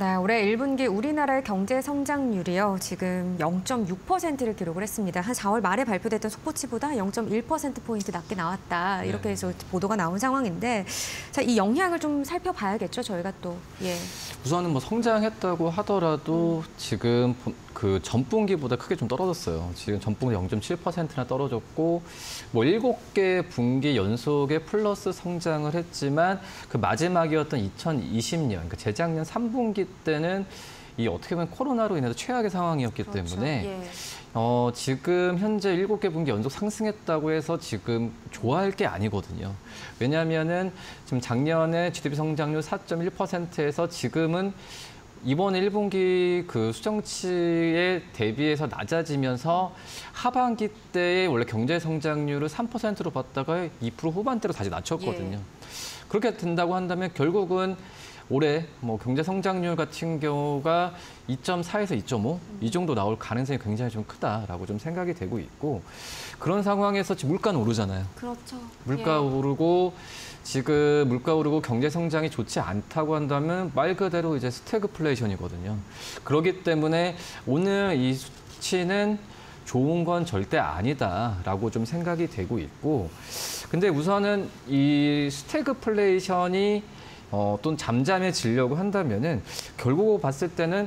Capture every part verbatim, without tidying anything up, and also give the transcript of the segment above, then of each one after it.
네, 올해 일 분기 우리나라의 경제 성장률이요. 지금 영 점 육 퍼센트를 기록을 했습니다. 한 사월 말에 발표됐던 속보치보다 영 점 일 퍼센트 포인트 낮게 나왔다. 이렇게 해서 보도가 나온 상황인데, 자, 이 영향을 좀 살펴봐야겠죠, 저희가 또. 예. 우선은 뭐 성장했다고 하더라도 음. 지금 그 전분기보다 크게 좀 떨어졌어요. 지금 전분기 영 점 칠 퍼센트나 떨어졌고, 뭐 일곱 개 분기 연속에 플러스 성장을 했지만 그 마지막이었던 이천이십 년, 그러니까 재작년 삼 분기 때는 이 어떻게 보면 코로나로 인해서 최악의 상황이었기 그렇죠. 때문에 예. 어, 지금 현재 일곱 개 분기 연속 상승했다고 해서 지금 좋아할 게 아니거든요. 왜냐하면은 지금 작년에 지디피 성장률 사 점 일 퍼센트에서 지금은 이번 일 분기 그 수정치에 대비해서 낮아지면서 하반기 때에 원래 경제 성장률을 삼 퍼센트로 봤다가 이 퍼센트 후반대로 다시 낮췄거든요. 예. 그렇게 된다고 한다면 결국은 올해 뭐 경제 성장률 같은 경우가 이 점 사에서 이 점 오 이 정도 나올 가능성이 굉장히 좀 크다라고 좀 생각이 되고 있고, 그런 상황에서 지금 물가는 오르잖아요. 그렇죠. 물가 예. 오르고 지금 물가 오르고 경제 성장이 좋지 않다고 한다면 말 그대로 이제 스태그플레이션이거든요. 그렇기 때문에 오늘 이 수치는 좋은 건 절대 아니다라고 좀 생각이 되고 있고, 근데 우선은 이 스태그플레이션이 어, 또 잠잠해지려고 한다면은 결국 봤을 때는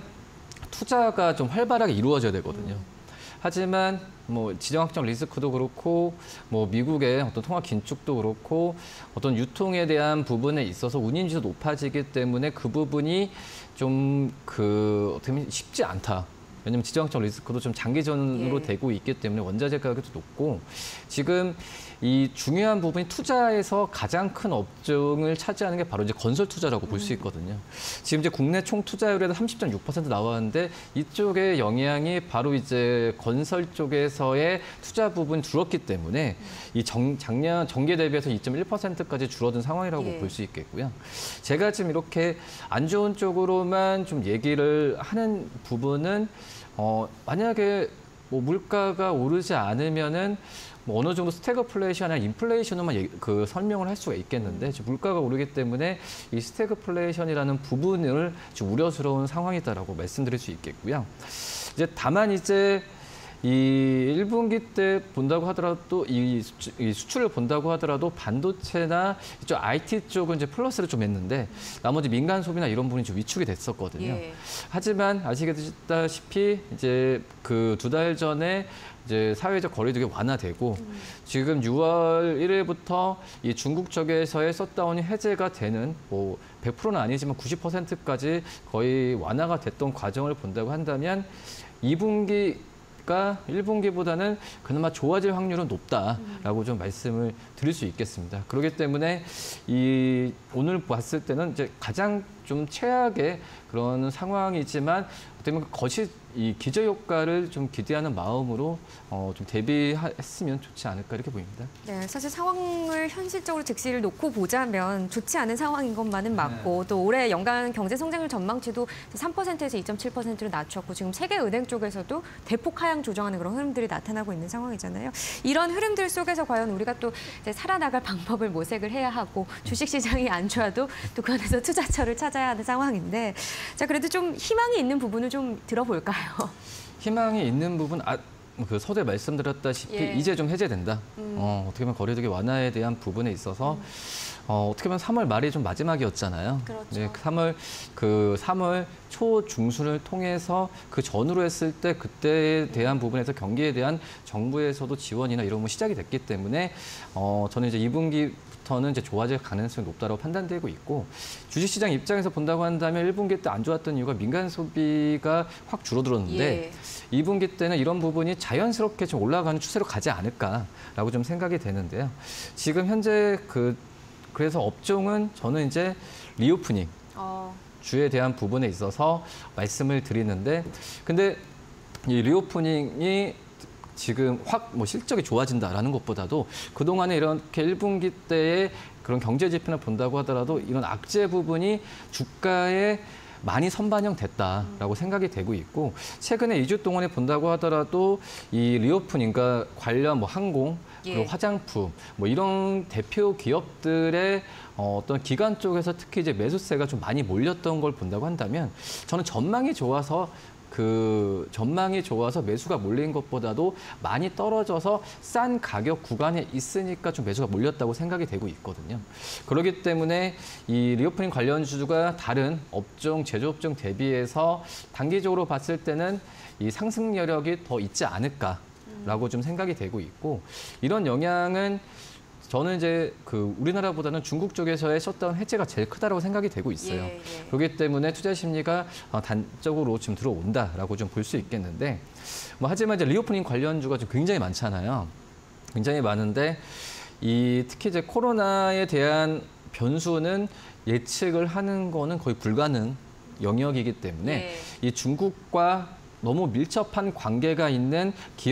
투자가 좀 활발하게 이루어져야 되거든요. 하지만 뭐 지정학적 리스크도 그렇고, 뭐 미국의 어떤 통화 긴축도 그렇고, 어떤 유통에 대한 부분에 있어서 운임지수 높아지기 때문에 그 부분이 좀 그 어떻게 보면 쉽지 않다. 왜냐하면 지정학적 리스크도 좀 장기전으로 예. 되고 있기 때문에 원자재 가격도 높고, 지금 이 중요한 부분이 투자에서 가장 큰 업종을 차지하는 게 바로 이제 건설 투자라고 볼 수 있거든요. 지금 이제 국내 총 투자율에도 삼십 점 육 퍼센트 나왔는데 이쪽의 영향이 바로 이제 건설 쪽에서의 투자 부분이 줄었기 때문에 이 정, 작년 전기 대비해서 이 점 일 퍼센트까지 줄어든 상황이라고 예. 볼 수 있겠고요. 제가 지금 이렇게 안 좋은 쪽으로만 좀 얘기를 하는 부분은 어, 만약에 뭐 물가가 오르지 않으면은 뭐 어느 정도 스태그플레이션이나 인플레이션으로만 얘기, 그 설명을 할 수가 있겠는데, 지금 물가가 오르기 때문에 이 스태그플레이션이라는 부분을 좀 우려스러운 상황이다라고 말씀드릴 수 있겠고요. 이제 다만 이제 이 일 분기 때 본다고 하더라도 이, 수출, 이 수출을 본다고 하더라도 반도체나 이쪽 아이티 쪽은 이제 플러스를 좀 했는데 나머지 민간 소비나 이런 부분이 좀 위축이 됐었거든요. 예. 하지만 아시다시피 이제 그 두 달 전에 이제 사회적 거리두기 완화되고 음. 지금 유월 일일부터 이 중국 쪽에서의 셧다운이 해제가 되는 뭐 백 퍼센트는 아니지만 구십 퍼센트까지 거의 완화가 됐던 과정을 본다고 한다면 이 분기 가 일 분기보다는 그나마 좋아질 확률은 높다라고 좀 말씀을 드릴 수 있겠습니다. 그렇기 때문에 이 오늘 봤을 때는 이제 가장 좀 최악의 그런 상황이지만 어떻게 보면 거시 이 기저 효과를 좀 기대하는 마음으로 어, 좀 대비했으면 좋지 않을까 이렇게 보입니다. 네, 사실 상황을 현실적으로 즉시를 놓고 보자면 좋지 않은 상황인 것만은 맞고 네. 또 올해 연간 경제 성장률 전망치도 삼 퍼센트에서 이 점 칠 퍼센트로 낮췄고 지금 세계은행 쪽에서도 대폭 하향 조정하는 그런 흐름들이 나타나고 있는 상황이잖아요. 이런 흐름들 속에서 과연 우리가 또 이제 살아나갈 방법을 모색을 해야 하고 주식시장이 안 좋아도 또 그 안에서 투자처를 찾아야 하는 상황인데, 자 그래도 좀 희망이 있는 부분을 좀 들어볼까요? 희망이 있는 부분, 아, 그 서두에 말씀드렸다시피 예. 이제 좀 해제된다. 음. 어, 어떻게 보면 거리두기 완화에 대한 부분에 있어서 음. 어, 어떻게 보면 삼월 말이 좀 마지막이었잖아요. 그렇죠. 네, 삼월 그 삼월 초 중순을 통해서 그 전후로 했을 때 그때에 대한 부분에서 경기에 대한 정부에서도 지원이나 이런 거 시작이 됐기 때문에 어, 저는 이제 이 분기 부터는 이제 좋아질 가능성이 높다고 판단되고 있고, 주식시장 입장에서 본다고 한다면 일 분기 때 안 좋았던 이유가 민간 소비가 확 줄어들었는데 예. 이 분기 때는 이런 부분이 자연스럽게 좀 올라가는 추세로 가지 않을까라고 좀 생각이 되는데요. 지금 현재 그 그래서 업종은 저는 이제 리오프닝 어. 주에 대한 부분에 있어서 말씀을 드리는데, 근데 이 리오프닝이 지금 확 뭐 실적이 좋아진다라는 것보다도 그동안에 이렇게 일 분기 때의 그런 경제 지표를 본다고 하더라도 이런 악재 부분이 주가에 많이 선반영됐다라고 생각이 되고 있고 최근에 이 주 동안에 본다고 하더라도 이 리오프닝과 관련 뭐 항공 그리고 예. 화장품 뭐 이런 대표 기업들의 어, 어떤 기관 쪽에서 특히 이제 매수세가 좀 많이 몰렸던 걸 본다고 한다면 저는 전망이 좋아서 그 전망이 좋아서 매수가 몰린 것보다도 많이 떨어져서 싼 가격 구간에 있으니까 좀 매수가 몰렸다고 생각이 되고 있거든요. 그렇기 때문에 이 리오프닝 관련주가 다른 업종, 제조업종 대비해서 단기적으로 봤을 때는 이 상승 여력이 더 있지 않을까라고 좀 생각이 되고 있고 이런 영향은 저는 이제 그 우리나라보다는 중국 쪽에서의 셧다운 해제가 제일 크다라고 생각이 되고 있어요. 예, 예. 그렇기 때문에 투자 심리가 단적으로 지금 들어온다라고 좀 볼 수 있겠는데, 뭐 하지만 이제 리오프닝 관련주가 좀 굉장히 많잖아요. 굉장히 많은데 이 특히 이제 코로나에 대한 변수는 예측을 하는 거는 거의 불가능 영역이기 때문에 예. 이 중국과 너무 밀접한 관계가 있는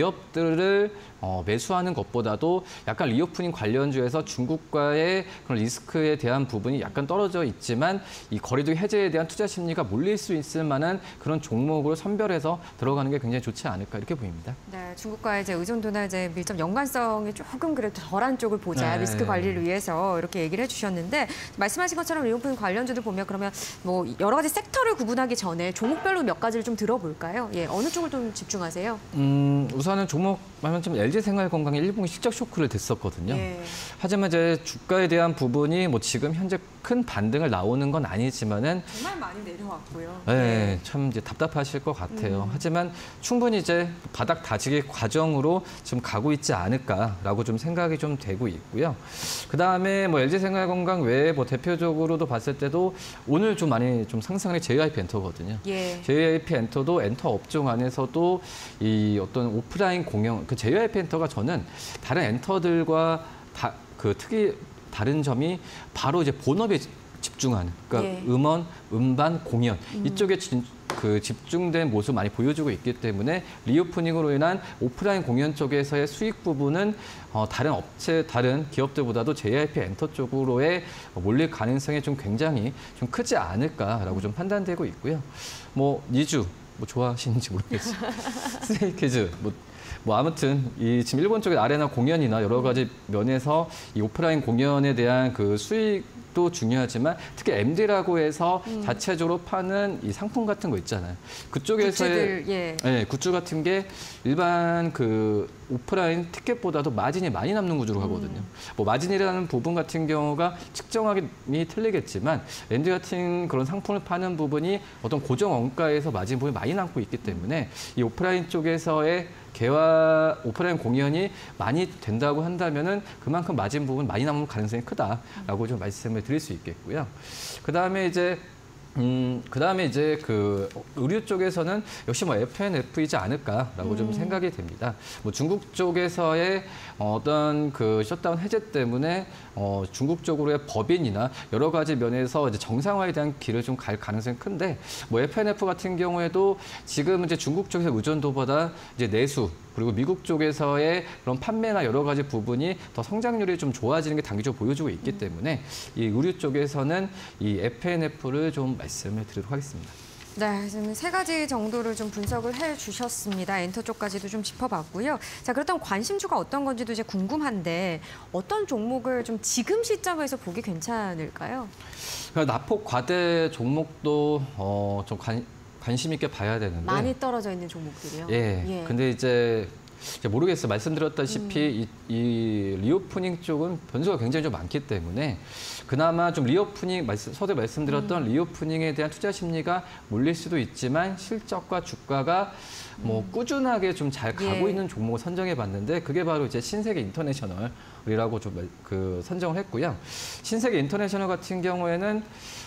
기업들을 어, 매수하는 것보다도 약간 리오프닝 관련주에서 중국과의 그런 리스크에 대한 부분이 약간 떨어져 있지만 이 거리두기 해제에 대한 투자 심리가 몰릴 수 있을 만한 그런 종목으로 선별해서 들어가는 게 굉장히 좋지 않을까 이렇게 보입니다. 네, 중국과의 이제 의존도나 이제 밀접 연관성이 조금 그래도 덜한 쪽을 보자 네. 리스크 관리를 위해서 이렇게 얘기를 해주셨는데 말씀하신 것처럼 리오프닝 관련주들 보면 그러면 뭐 여러 가지 섹터를 구분하기 전에 종목별로 몇 가지를 좀 들어볼까요? 예, 어느 쪽을 좀 집중하세요? 음, 우선은 종목 하면 좀 엘지생활건강이 일본 실적 쇼크를 됐었거든요. 예. 하지만 이제 주가에 대한 부분이 뭐 지금 현재 큰 반등을 나오는 건 아니지만은 정말 많이 내려왔고요. 네, 참 이제 답답하실 것 같아요. 음. 하지만 충분히 이제 바닥 다지기 과정으로 지금 가고 있지 않을까라고 좀 생각이 좀 되고 있고요. 그 다음에 뭐 엘지생활건강 외에 뭐 대표적으로도 봤을 때도 오늘 좀 많이 좀 상승하는 제이아이피 엔터거든요. 예. 제이아이피 엔터도 엔터 업종 안에서도 이 어떤 오프라인 공영, 그 제이아이피 엔터가 저는 다른 엔터들과 다, 그 특이 다른 점이 바로 이제 본업에 집중하는, 그러니까 예. 음원, 음반, 공연 음. 이쪽에 진, 그 집중된 모습 많이 보여주고 있기 때문에 리오프닝으로 인한 오프라인 공연 쪽에서의 수익 부분은 어, 다른 업체, 다른 기업들보다도 제이아이피 엔터 쪽으로의 몰릴 가능성이 좀 굉장히 좀 크지 않을까라고 좀 판단되고 있고요. 뭐 니주 뭐 좋아하시는지 모르겠어요. 스테이키즈 뭐. 뭐 아무튼 이 지금 일본 쪽의 아레나 공연이나 여러 가지 면에서 이 오프라인 공연에 대한 그 수익도 중요하지만 특히 엠디라고 해서 음. 자체적으로 파는 이 상품 같은 거 있잖아요. 그쪽에서의 굿즈들, 예. 네, 굿즈 같은 게 일반 그 오프라인 티켓보다도 마진이 많이 남는 구조로 하거든요. 음. 뭐 마진이라는 부분 같은 경우가 측정하기 틀리겠지만 엠디 같은 그런 상품을 파는 부분이 어떤 고정 원가에서 마진 부분이 많이 남고 있기 때문에 이 오프라인 쪽에서의 개화 오프라인 공연이 많이 된다고 한다면은 그만큼 마진 부분 많이 남을 가능성이 크다라고 좀 말씀을 드릴 수 있겠고요. 그 다음에 이제 음, 그 다음에 이제 그 의류 쪽에서는 역시 뭐 에프엔에프이지 않을까라고 음. 좀 생각이 됩니다. 뭐 중국 쪽에서의 어떤 그 셧다운 해제 때문에 어, 중국 쪽으로의 법인이나 여러 가지 면에서 이제 정상화에 대한 길을 좀 갈 가능성이 큰데 뭐 에프엔에프 같은 경우에도 지금 이제 중국 쪽에서 의존도보다 이제 내수 그리고 미국 쪽에서의 그런 판매나 여러 가지 부분이 더 성장률이 좀 좋아지는 게 단기적으로 보여주고 있기 때문에 이 의류 쪽에서는 이 에프엔에프를 좀 말씀을 드리도록 하겠습니다. 네, 지금 세 가지 정도를 좀 분석을 해주셨습니다. 엔터 쪽까지도 좀 짚어봤고요. 자, 그렇다면 관심주가 어떤 건지도 이제 궁금한데 어떤 종목을 좀 지금 시점에서 보기 괜찮을까요? 그러니까 나폭 과대 종목도 어, 좀 관, 관심 있게 봐야 되는데 많이 떨어져 있는 종목들이요. 예. 예. 근데 이제 모르겠어요. 말씀드렸다시피 음. 이, 이 리오프닝 쪽은 변수가 굉장히 좀 많기 때문에 그나마 좀 리오프닝, 서두에 말씀드렸던 음. 리오프닝에 대한 투자 심리가 몰릴 수도 있지만 실적과 주가가 뭐 음. 꾸준하게 좀 잘 가고 예. 있는 종목을 선정해 봤는데 그게 바로 이제 신세계 인터내셔널이라고 좀 그 선정을 했고요. 신세계 인터내셔널 같은 경우에는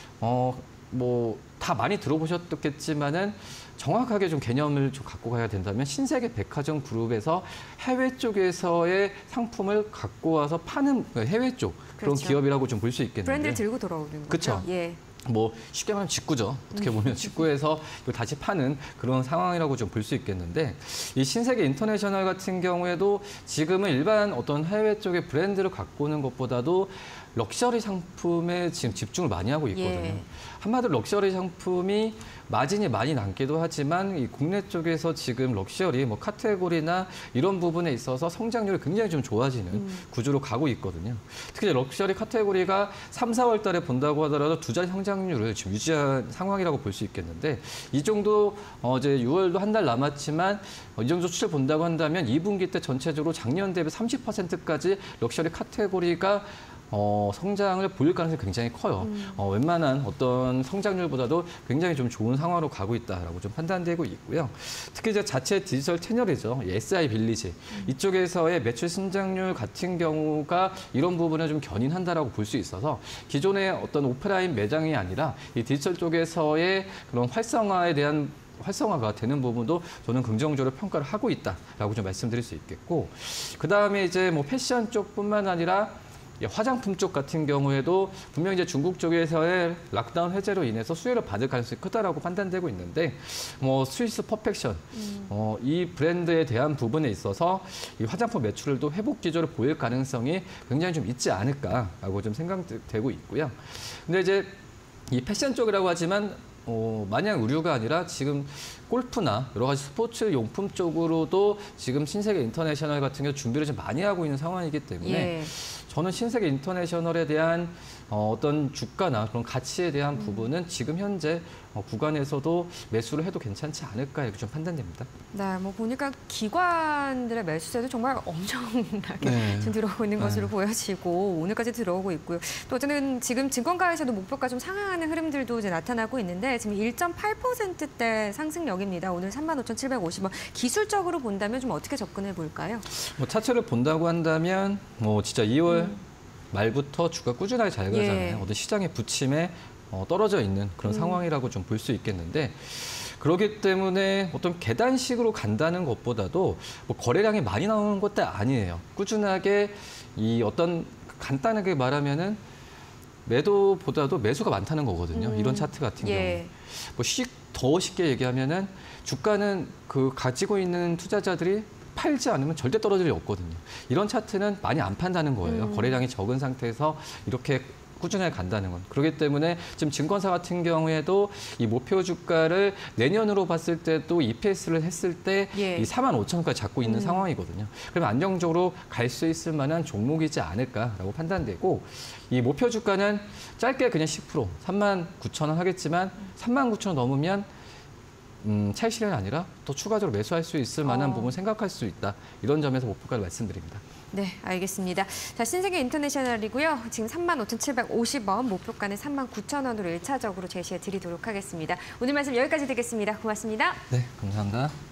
어, 뭐 다 많이 들어보셨겠지만은 정확하게 좀 개념을 좀 갖고 가야 된다면 신세계 백화점 그룹에서 해외 쪽에서의 상품을 갖고 와서 파는 해외 쪽 그런 그렇죠. 기업이라고 좀 볼 수 있겠는데 브랜드를 들고 돌아오는 거죠. 그렇죠. 예. 뭐 쉽게 말하면 직구죠. 어떻게 보면 직구에서 다시 파는 그런 상황이라고 좀 볼 수 있겠는데 이 신세계 인터내셔널 같은 경우에도 지금은 일반 어떤 해외 쪽의 브랜드를 갖고 오는 것보다도 럭셔리 상품에 지금 집중을 많이 하고 있거든요. 예. 한마디로 럭셔리 상품이 마진이 많이 남기도 하지만 이 국내 쪽에서 지금 럭셔리 뭐 카테고리나 이런 부분에 있어서 성장률이 굉장히 좀 좋아지는 음. 구조로 가고 있거든요. 특히 이제 럭셔리 카테고리가 삼, 사월 달에 본다고 하더라도 두 자리 성장률을 지금 유지한 상황이라고 볼 수 있겠는데 이 정도 어 이제 유월도 한 달 남았지만 어 이 정도 수치를 본다고 한다면 이 분기 때 전체적으로 작년 대비 삼십 퍼센트까지 럭셔리 카테고리가 어, 성장을 보일 가능성이 굉장히 커요. 음. 어, 웬만한 어떤 성장률보다도 굉장히 좀 좋은 상황으로 가고 있다라고 좀 판단되고 있고요. 특히 이제 자체 디지털 채널이죠. 에스아이 빌리지. 음. 이쪽에서의 매출 성장률 같은 경우가 이런 부분을 좀 견인한다라고 볼 수 있어서 기존의 어떤 오프라인 매장이 아니라 이 디지털 쪽에서의 그런 활성화에 대한 활성화가 되는 부분도 저는 긍정적으로 평가를 하고 있다라고 좀 말씀드릴 수 있겠고, 그 다음에 이제 뭐 패션 쪽뿐만 아니라 화장품 쪽 같은 경우에도 분명히 이제 중국 쪽에서의 락다운 해제로 인해서 수혜를 받을 가능성이 크다라고 판단되고 있는데, 뭐 스위스 퍼펙션 음. 어, 이 브랜드에 대한 부분에 있어서 이 화장품 매출도 회복 기조를 보일 가능성이 굉장히 좀 있지 않을까라고 좀 생각되고 있고요. 근데 이제 이 패션 쪽이라고 하지만 어, 마냥 의류가 아니라 지금 골프나 여러 가지 스포츠 용품 쪽으로도 지금 신세계 인터내셔널 같은 경우 준비를 좀 많이 하고 있는 상황이기 때문에 예. 저는 신세계 인터내셔널에 대한 어, 어떤 주가나 그런 가치에 대한 음. 부분은 지금 현재 어, 구간에서도 매수를 해도 괜찮지 않을까 이렇게 좀 판단됩니다. 네, 뭐 보니까 기관들의 매수세도 정말 엄청나게 네. 지금 들어오고 있는 네. 것으로 보여지고 오늘까지 들어오고 있고요. 또 어쨌든 지금 증권가에서도 목표가 좀 상향하는 흐름들도 이제 나타나고 있는데 지금 일 점 팔 퍼센트대 상승력입니다. 오늘 삼만 오천칠백오십 원. 기술적으로 본다면 좀 어떻게 접근해 볼까요? 뭐 차트를 본다고 한다면 뭐 진짜 이월 음. 말부터 주가 꾸준하게 잘 가잖아요. 예. 어떤 시장의 부침에 어, 떨어져 있는 그런 음. 상황이라고 좀 볼 수 있겠는데, 그렇기 때문에 어떤 계단식으로 간다는 것보다도 뭐 거래량이 많이 나오는 것도 아니에요. 꾸준하게 이 어떤 간단하게 말하면은 매도보다도 매수가 많다는 거거든요. 음. 이런 차트 같은 예. 경우. 뭐 더 쉽게 얘기하면은 주가는 그 가지고 있는 투자자들이 팔지 않으면 절대 떨어질 리 없거든요. 이런 차트는 많이 안 판다는 거예요. 음. 거래량이 적은 상태에서 이렇게 꾸준하게 간다는 건. 그렇기 때문에 지금 증권사 같은 경우에도 이 목표 주가를 내년으로 봤을 때도 이피에스를 했을 때 이 예. 사만 오천 원까지 잡고 있는 음. 상황이거든요. 그러면 안정적으로 갈 수 있을 만한 종목이지 않을까라고 판단되고, 이 목표 주가는 짧게 그냥 십 퍼센트 삼만 구천 원 하겠지만 삼만 구천 원 넘으면 음, 차익 실현이 아니라 또 추가적으로 매수할 수 있을 만한 어. 부분 생각할 수 있다. 이런 점에서 목표가를 말씀드립니다. 네, 알겠습니다. 자, 신세계 인터내셔널이고요. 지금 삼만 오천칠백오십 원, 목표가는 삼만 구천 원으로 일 차적으로 제시해 드리도록 하겠습니다. 오늘 말씀 여기까지 듣겠습니다. 고맙습니다. 네, 감사합니다.